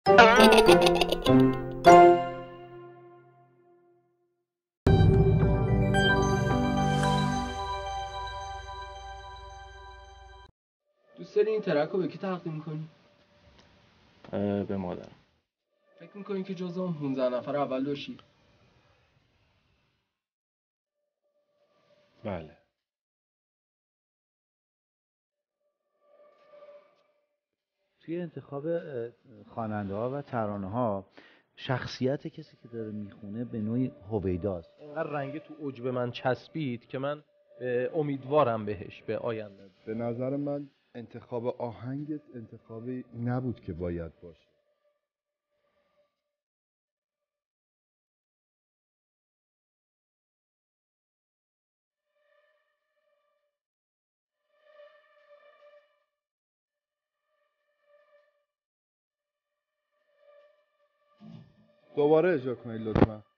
دوست داری این ترک رو به کی تقدیم کنی؟ به مادرم. فکر میکنی که جزو اون 15 نفر اول باشی؟ بله. توی انتخاب خواننده ها و ترانه ها شخصیت کسی که داره میخونه به نوعی هویداست. اینقدر رنگ تو عجب من چسبید که من امیدوارم بهش، به آینده. به نظر من انتخاب آهنگت انتخابی نبود که باید باشه. دوباره اجرا کنید لطفا.